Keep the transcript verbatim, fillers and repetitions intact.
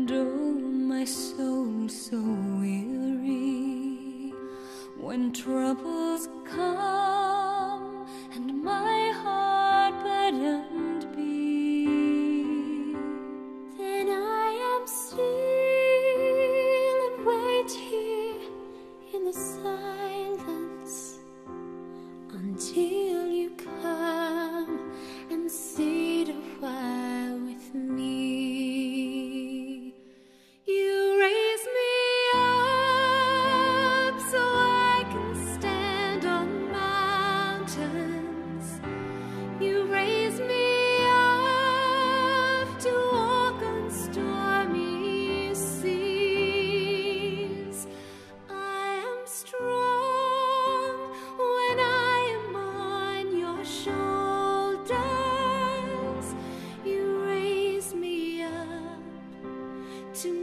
And oh, my soul so weary when troubles come and my heart burdened be. Then I am still and wait here in the silence until you come and sit a while with me. You raise me up so I can stand on mountains. You raise me up to walk on stormy seas. I am strong when I am on your shoulders. You raise me up to